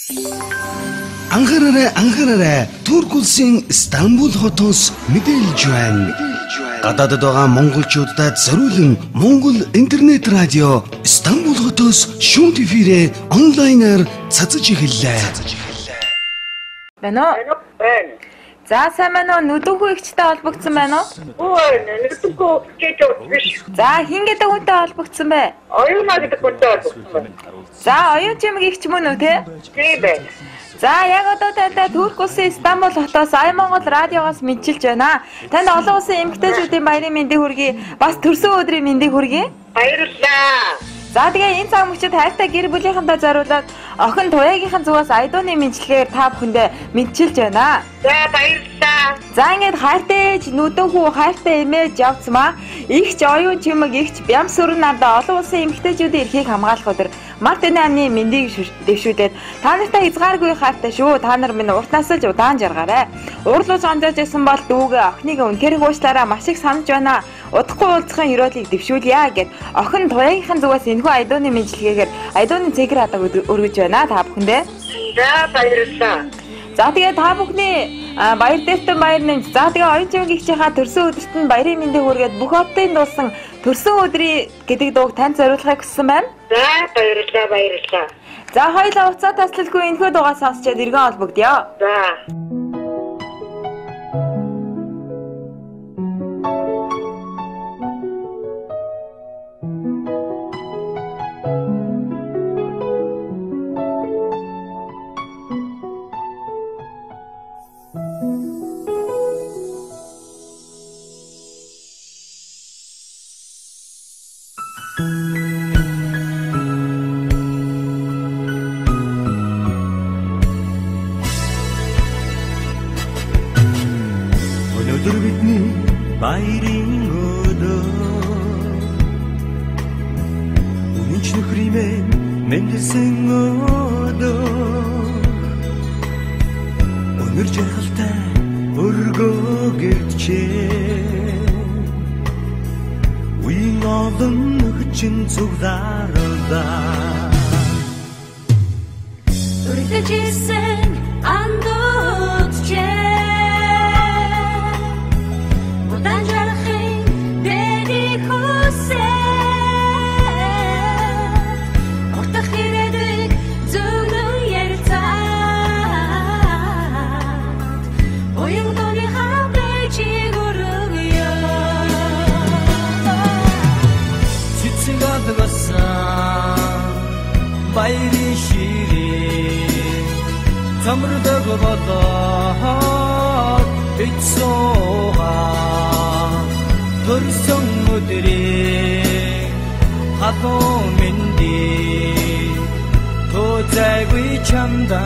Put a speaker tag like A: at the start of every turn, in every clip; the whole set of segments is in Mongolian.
A: Анхаараарай. Турк улсын Стамбул хотоос мэдээлж байна. Гадаадд байгаа монголчуудад зориулан Монгол интернет радио Стамбул хотоос шүүн тэфирээ онлайнаар цацаж эхэллээ.
B: Байна уу?
C: Байна.
B: За сайн байна уу? Нүдэнхүү ихчтэй холбогдсон байна уу?
C: Нүдэнхүү гэж биш.
B: За хин гэдэг хүнтэй холбогдсон бэ?
C: Оюунаа гэдэг хүнтэй холбогдсон байна.
B: За оюун чимэг ихч мөн үү те?
C: Тийм байна.
B: За яг одоо танд Турк улсын Стамбул хотоос Ай Монгол радиогоос мэдчилж байна. Танд олон улсын эмэгтэйчүүдийн баярын мэндийг хүргэе. Бас төрсөн өдрийн мэндийг хүргэе.
C: Баярлалаа.
B: За тэгээ энэ цаг мөчид хайртай гэр бүлийнхэнтэй зориулаад охин Туягийнхын зүгээс Айдууны мэдлэгээр та бүхэндээ мэдчилж байна.
C: За баярлалаа.
B: За ингээд хайртай ээж, нүдэнхүү хайртай эмээж явцмаа. Игч оюун чимэг игч бям сүрэн надаа олон улсын эмэгтэйчүүдийн эрхийг хамгаалах өдөр Мартин амны мэндийг дэвшүүлээд та нартай хязгааргүй хайртай шүү. Та нар минь уртнаас л удаан жаргаарай. Уурлууж онжоож исэн бол дүүгээ охиныг үнэхээр уучлаарай. Маш их санаж байна. Удахгүй уулзахын өрөөлийг дэвшүүлье гэд охин Туягийнхын зүгээс энэхүү Айдууны мэдлэгээр Айдууны цэгэр хатаг өргөж байна та бүхэндээ.
C: За баярлалаа.
B: За тэгээ та бүхний баяр дэвтэн баяр нэмж. За тэгээ оюун чимэг ихчийнхаа төрсөн өдөрт нь баярын мэндийг хүргээд бүх хотын дуусан төрсөн өдрийн гэдэг дууг танд зориулахыг хүссэн байна.
C: За баярлалаа.
B: За хоёулаа уцаа таслалгүй энэхүү дуугаа сонсчод эргэн холбогдъё.
C: За.
D: Өнөөдөр бидний баярын өдөр Үнэнч нөхриймээ мэндэлсэн өдөр Өнөр жаргалтай өргөө гэрчээ Үеийн олон нөхчин цуглаардаа
E: Үргэлж исэн андуутчээ
D: Баярын ширээ Цамрдаг болоод бицсуугаа Төрсөн өдрийн хатуу мэндийг Тозайгүй чамда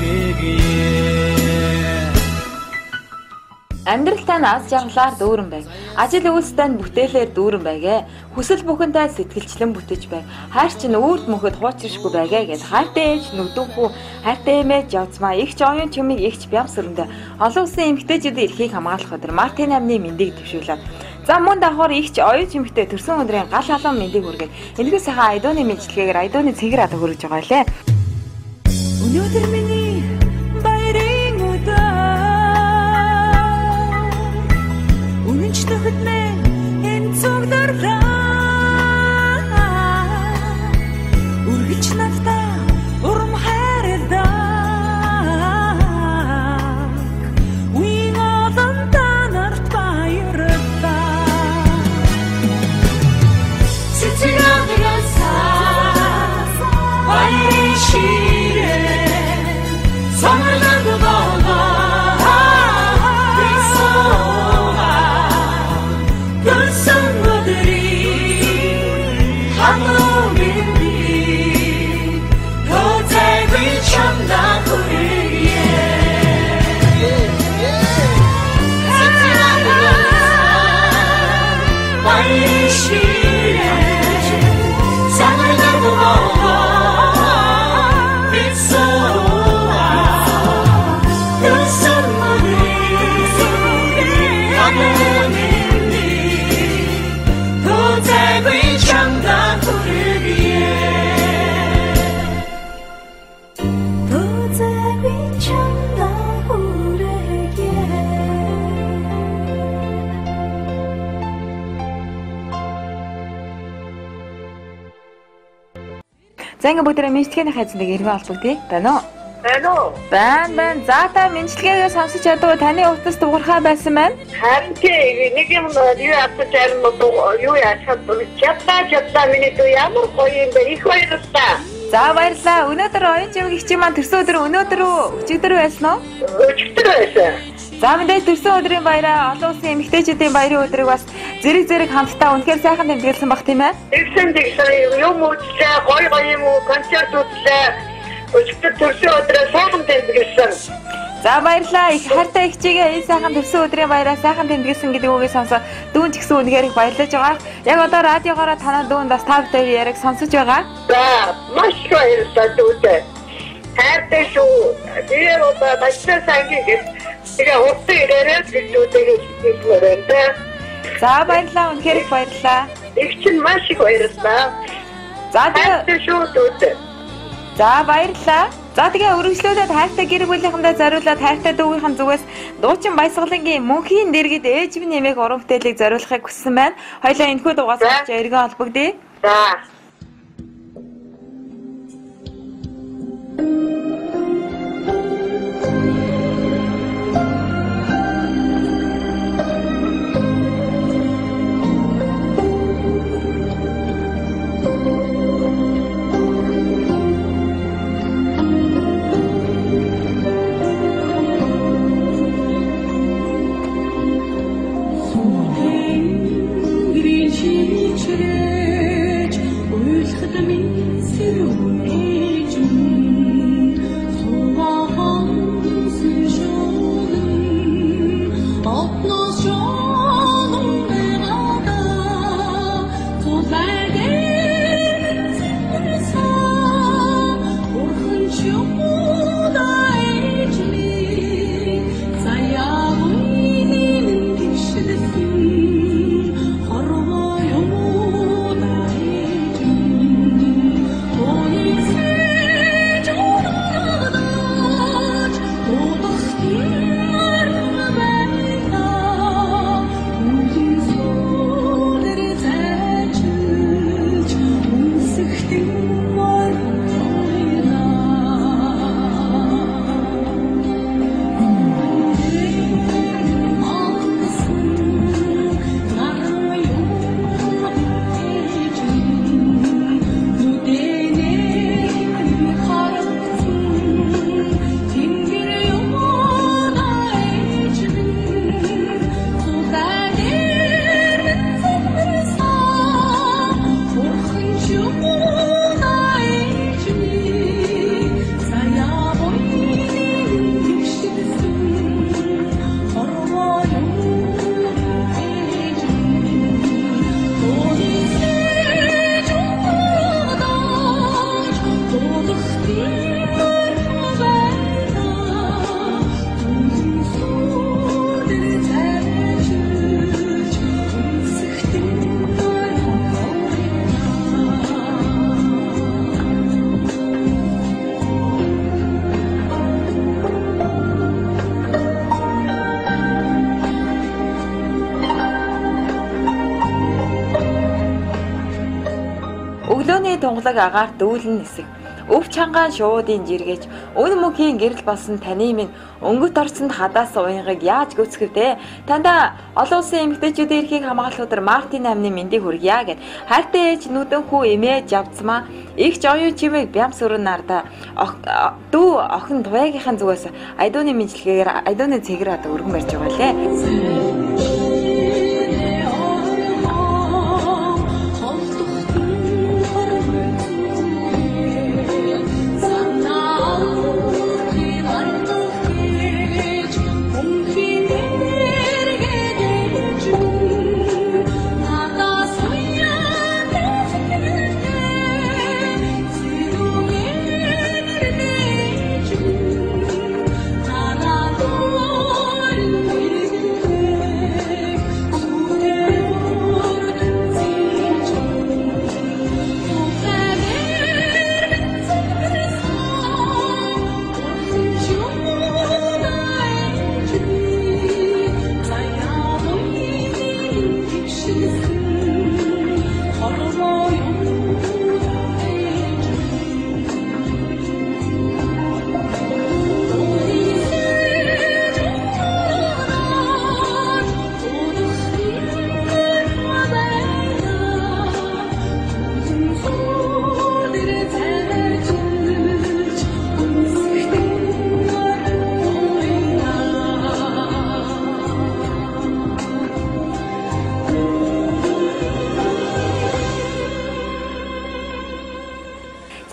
D: хүргэе
B: Амьдрал тань аз жаргалаар дүүрэн бай. Ажил үйлстэй бүтээлээр дүүрэн байгээ. Хүсэл бүхэнтэй сэтгэлчлэн бүтэж бай. Хайр чинь үрд мөхөд хуучрашгүй байгээ гэж хайртай ээж нүдэнхүү хайртай эмээж явцмаа. Игч оюун чимэг игч бям сүрэндээ олон улсын эмэгтэйчүүдийн эрхийг хамгаалах өдөр Мартин амны мэндийг дэвшүүлээд за мөн давхар игч оюун чимэгтэй төрсөн өдрийн гал халуун мэндийг хүргээд энэхүү сайхан Айдууны мэдлэгээр Айдууны цэгэр хатаг хүргэж байгаа лээ.
E: Өнөөдөр миний баярын өдөр Үнэнч нөхөдмээ энэ цуглаарлаа Үргэлж надтай урам хайрладаг Үеийн олон та нарт баярлалаа Цэцэг аграсаа баярын ширээ Самарлаг болоо Төрсөн өдрийн
B: За ингээ бүгдээ мэдлэгээний хайцдаг эргэн албагдъя. Байна уу?
C: Байна уу?
B: Байна. За та мэдлэгээгээ сонсож чадвал таны утас дуурхай байсан байна.
C: Харин нэг юм юу асууж арим юу яахад чадлаа миний дүү ямар гоё юм бэ? Их баярлалаа.
B: За баярлалаа. Өнөөдөр оюун жимг их чинь маань төрсөн өдөр өнөөдөр өчигдөр байсан уу?
C: Өчигдөр байсан.
B: За мэдээ төрсөн өдрийн баяраа олон улсын эмэгтэйчүүдийн баярын өдрийг бас зэрэг хамтдаа үнэхээр сайхан тэмдэглэсэн баг тийм ээ.
C: Тэгсэн юм үзлээ, гоё юм уу, концерт үзлээ. Өчигдөр төрсөн өдрөө сайхан тэмдэглэсэн.
B: За баярлалаа. Их хайртай их чигээ энэ сайхан төрсөн өдрийн баяраа сайхан тэмдэглэсэн гэдэг үгийг сонсоод дүүн ч гэсэн үнэхээр их баярлаж байгаа. Яг одоо радиогоор танаа дүүн бас та бүхэн яриг сонсож байгаа.
C: За маш баярлалаа дүүтэй. Хайртай шүү. Тэр одоо бачаа сангийн тэгээ хурдан ирээрээ дүүтэйгээ хэлмээрээ.
B: За баярлалаа. Үнэхээр их баярлалаа.
C: Их чинь маш их баярлалаа.
B: За
C: хайртай шүү дүүтэй.
B: За баярлалаа. За тэгээ өргөжлүүлээд хайртай гэр бүлийнхэнтэй зориулаад хайртай дүүгийнхэн зүгээс дуучин баясгалангийн мөнхийн дэргэд ээж минь нэмэх уран бүтээлийг зориулахыг хүссэн байна. Хоёлаа энэхүү дугаас эргэн холбогдъё.
C: За.
B: Өглөөний тунгалаг агаар дүүлэн нисэх. Өв чангаан шуудын жиргэж, өн мөнхийн гэрэл болсон таны минь өнгөт орсонд хадаас уянгыг яаж гүцэх вэ? Танда олон улсын эмэгтэйчүүдийн эрхийг хамгаалах өдөр Мартин 8-ны мэндийг хүргье гэд. Хайртай ээж нүдэн хүү эмээж явцмаа. Их жоёо чимэг бямс өрөн нарда. Дүү охин туягийнхын зүгээс айдууны мэдлэгээр айдууны цэгэр одоо өргөн барьж байгаа лээ.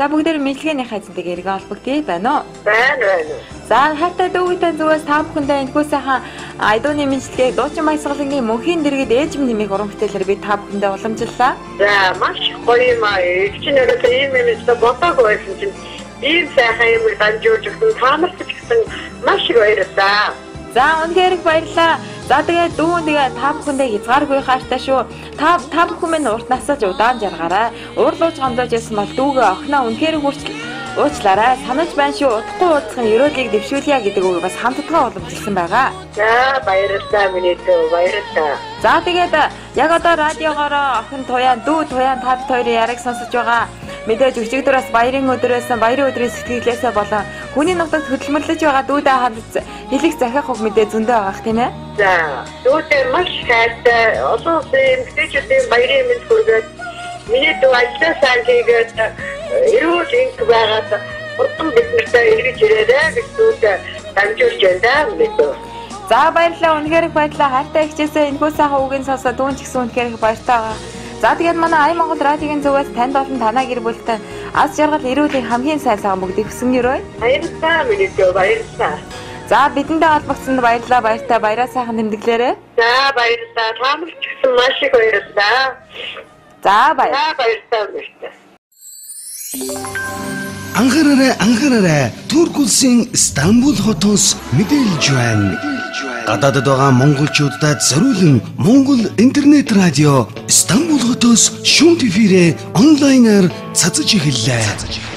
B: та бүгдээр мэдлэгээний хайцтай эргэ олбогдъё байна уу?
C: байна.
B: За хайртай дүүгтэй зүгээс та бүхэндээ энэхүү сайхан айдууны мэдлэгээ дуучин баясгалангийн мөнхийн дэргэд ээж минь нэмийг уран бүтээлээр би та бүхэндээ уламжлалаа.
C: За маш гоё юм аа. Ичнэрээс ийм юмс бодоагүй байсан чинь ийм сайхан юм дамжуулж өгсөн таамарч гисэн маш их баярлалаа.
B: За үнэхээр их баярлалаа. За тэгээд дүү тэгээ та бүхэндээ хязгааргүй хайртай шүү. Та бүхэн минь урт насаж удаан жаргаарай. Уурлууж гомдож байсан бол дүүгээ охиноо үнэхээр уучлаарай. Санаж байна шүү. Удахгүй уудахын ерөөлийг дэвшүүлье гэдэг үг бас хамтдаа уламжилсан байгаа.
C: За баярлалаа миний дүү баярлалаа.
B: За тэгээд яг одоо радиогоор охин туяан дүү туяан та хоёрын яриг сонсож байгаа. Мэдээж өчигдөрөөс баярын өдрөөс баярын өдрийн сэтгэлээсээ болон хүний нутагт хөдөлмөрлөж байгаа дүүдээ хандж хэлэх захиах хөг мэдээ зөндөө байгаах тийм ээ.
C: За дүүдээ маш хайртай олон улсын эмэгтэйчүүдийн баярын мэнд хүргээд миний дүү ажлаа сайн хийгээд эрүүл энх байгаад урдан биднэртэй эргэж ирээрэй гэж дүүдээ дамжуулж байна миний дүү.
B: За баярлалаа үнэхээр их баярлалаа хайртай ихчээсээ энэхүү сайхан үгийн сонсоод дүүн ч гэсэн үнэхээр их баяртай байгаа. За тэгээд манай Ай Монгол радиогийн зүгээс танд олон танаа гэр бүлтэй аз жаргал эрүүлийн хамгийн сайн сайхан бүгдийг хүсгэнээрэй.
C: Баярлалаа миний дүү баярлалаа.
B: За бидэндээ холбогдсонд баярлалаа баяртай баяраа сайхан тэмдэглээрэй.
C: За баярлалаа. Таамарч гисэн маш их баярлалаа.
B: За баярлалаа.
C: Баярлалаа.
A: Анхаараарай. Турк улсын Стамбул хотоос мэдээлж байна. Гадаадд байгаа монголчуудад зориулан Монгол интернет радио Стамбул хотоос шүүмт эфирээ онлайнаар цацаж эхэллээ.